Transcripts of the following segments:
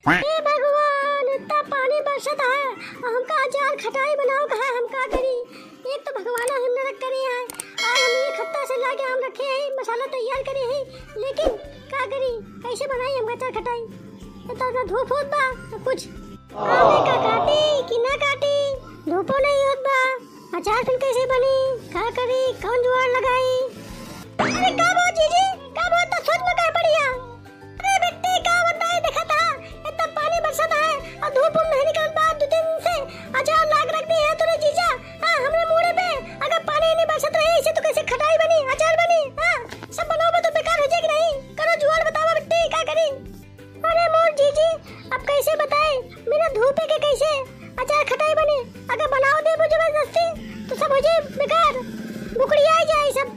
हे भगवान, इतना पानी बरसत है, हमका अचार खटाई बनाओ है, हम का करी। एक तो भगवान हम नरक करे है, आज हम ये खत्ता से लाके हम रखे हैं, मसाला तैयार करे हैं, लेकिन का करी, कैसे बनाई हम अचार खटाई। इतना धूप होत बा तो कुछ आमे का काटी कि ना काटी, धूपो नहीं होत बा, अचार फिर कैसे बनी, का करी, कौन जुगाड़ लगाई। अरे का बो जीजी, का बो तो सोच में का बढ़िया। अरे बेटी का बताए, देखा था इतना पानी बरसत है और धूप नहीं निकल पा, 2 दिन से अचार लाग रख दी है तूने जीजा। हां हमरे मुंह पे अगर पानी नहीं बरसत रहे इसे तो कैसे खटाई बनी, अचार बनी। हां सब बनाओगे तो बेकार हो जाएगी, नहीं करो जुगाड़, बताओ बेटी का करी। अरे मोर जीजी अब कैसे बताए, मेरा धूप है के कैसे अचार खटाई बनी, अगर बनाओ दे जबरदस्ती तो सब हो जाए बेकार, बुकड़ी आ जाए सब।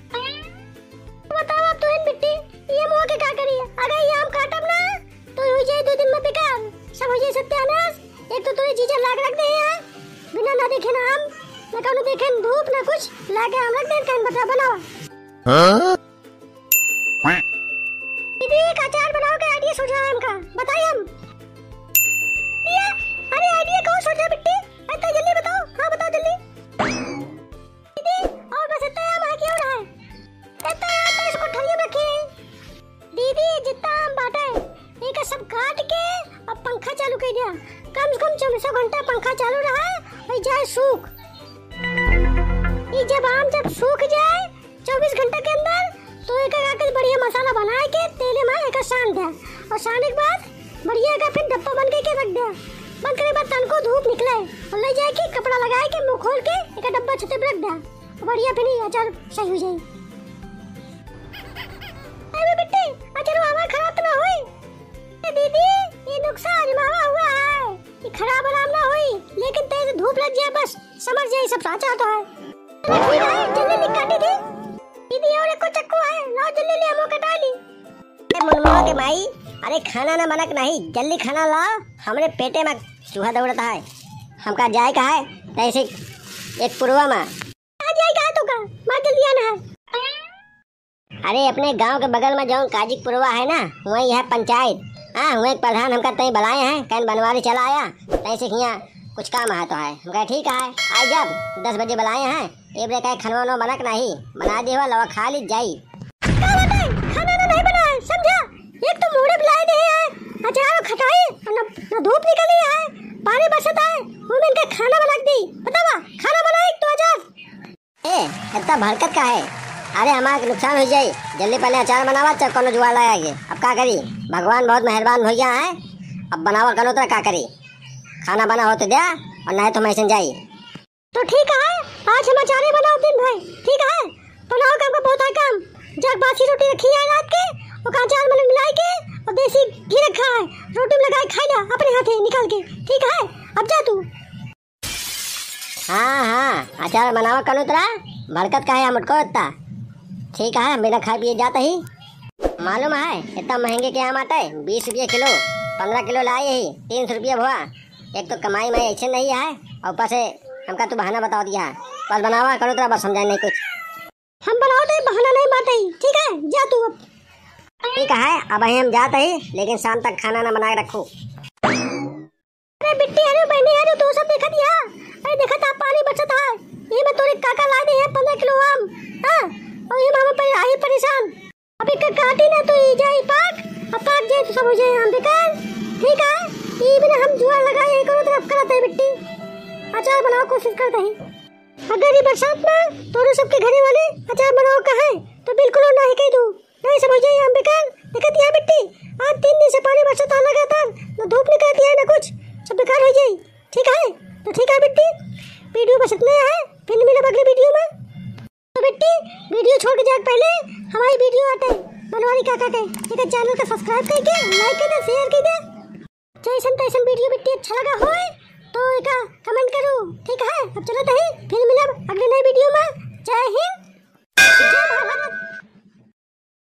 बताओ अब तो इन बिट्टी ये मुंह के का करिए, अगर ये आम काटब ना तो हो जाए 2 दिन में बेकार, सब हो जाए सत्यानाश। एक तो तोरे जीजा लाग रख दे है, बिना ना देखे ना आम ना कौनो देखे धूप ना कुछ, लाके आम रख दे, कहीं बता बनाओ। हां दीदी एक अचार बनाओ के आइडिया सोच रहा है हमका, बताइए हम। अरे आइडिया कौन सोच रहा बिट्टी, इतना जल्दी बताओ। हां बताओ जल्दी दीदी, और बस इतना आम है क्या हो रहा है, इतना आम तो इसको ठंडी में रखिए दीदी, जितना आम बांटा है एक सब काट के अब पंखा चालू कर दिया, कम से कम 24 घंटा पंखा चालू रहा और जाए सूख। ये जब आम जब सूख जाए 24 घंटे के अंदर तो एक आके बढ़िया मसाला बना के तेल में एक सान दे, और सानने के बाद बढ़िया का फिर डब्बा बन के रख दे, बंद करे बाद तन को धूप निकले और ले जाए के कपड़ा लगाए के मुंह खोल के एक डब्बा छते पे रख दे, बढ़िया फिर अचार सही हो जाए। अरे बेटी अचार हवा खराब तो ना होई, दीदी ये नुकसान मावा हुआ है, ये खराब आराम ना होई, लेकिन तेज धूप लग जाए बस समझ जाए सब साचा तो है। अरे ठीक है जल्दी काटी थी दीदी, और एक चक्कू है लाओ जल्दी ले हम कटा ली। अरे मुनमुआ के माई, अरे खाना ना मनक नहीं, जल्दी खाना लाओ, हमरे पेटे में चूहा दौड़ता है, हमका जाए का है ऐसे एक पुरवा में आ जाए का तो का मां जल्दी आना है। अरे अपने गांव के बगल में जो काजिक पुरवा है ना, वही है पंचायत। हाँ हुए एक प्रधान हमका तय बुलाए हैं, कहीं बनवारी चला आया तैसे यहाँ कुछ काम है तो है, हम कहे ठीक है आज जब 10 बजे बुलाए हैं, एक बजे कहे खनवा बनक नहीं बना दे लवा खा ली जाई। खाना नहीं बना है समझा, एक तो मोड़े बुलाए दे है अचार खटाई ना धूप निकली है, पानी बरसत है, वो में इनका खाना बना दी, बतावा खाना बनाए तो अचार। ए इतना भड़कत का है, अरे हमारा नुकसान हो जाए, जल्दी पहले अचार बनावा चाहे कोनो जुगाड़ लगाएंगे, अब क्या करी, भगवान बहुत मेहरबान हो गया है, अब बनावा करो तो क्या करी, खाना बना हो तो दे और नहीं तो मैं ऐसे जाई। तो ठीक है आज हम अचार बनाओ दिन भाई, ठीक है बनाओ, काम का बहुत है काम, जग बासी रोटी रखी है रात के और अचार में मिला के और देसी घी रखा है, रोटी में लगाए खा ले अपने हाथे निकाल के, ठीक है अब जा तू। हाँ अचार बनावा करो तरा, भड़कत का है मुझको इतना, ठीक है बिना खाए पिए जाता ही, मालूम है इतना महंगे के आम आता है, 20 रुपये किलो, 15 किलो लाए ही 300 रुपये हुआ, एक तो कमाई में ऐसे नहीं है और ऊपर से हमका तो बहाना बता दिया, बस बनावा करो तो बस समझाए नहीं कुछ, हम बनाओ तो बहाना नहीं बात ही, ठीक है जा तू अब। ठीक है अब हम जाते ही, लेकिन शाम तक खाना ना बना के रखो। अरे बिट्टी अरे बहनी अरे तू सब देखा दिया, अरे देखा था पानी बचत है, ये मैं तोरे काका ला दे है 15 किलो आम, हां और ये मामा पर आई परेशान, अभी का काटी ना तो ये जाए पाक, अब पाक जाए तो सब हो जाए हम बेकार, ठीक है ये बिना हम जुआ लगाए करो तो अब करते है बिट्टी, अचार बनाओ कोशिश करते हैं, अगर ये बरसात में तोरे सबके घरे वाले अचार बनाओ कहे तो बिल्कुल नहीं कह दू, नहीं समझ जाए हम बेकार, दिक्कत है बिट्टी, आज 3 दिन से पानी बरसात आ लगातार, ना धूप निकलती है ना कुछ, सब बेकार हो जाए, ठीक है तो ठीक है बिट्टी, वीडियो बस इतना है, फिर मिले अगले वीडियो में। तो बेटी वीडियो छोड़ के जाए पहले हमारी वीडियो आते बनवारी काका के एक चैनल को सब्सक्राइब करके लाइक कर दे, शेयर कर दे, जैसन तैसन वीडियो बेटी अच्छा लगा होए तो एक कमेंट करो, ठीक है अब चलो तो ही फिर मिलब अगले नए वीडियो में, जय हिंद जय भारत।